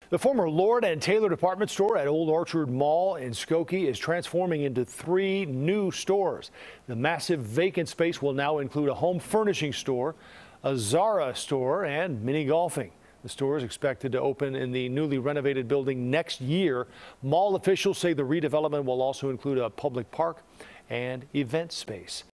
The former Lord and Taylor department store at Old Orchard Mall in Skokie is transforming into 3 new stores. The massive vacant space will now include a home furnishing store, a Zara store, and mini golfing. The store is expected to open in the newly renovated building next year. Mall officials say the redevelopment will also include a public park and event space.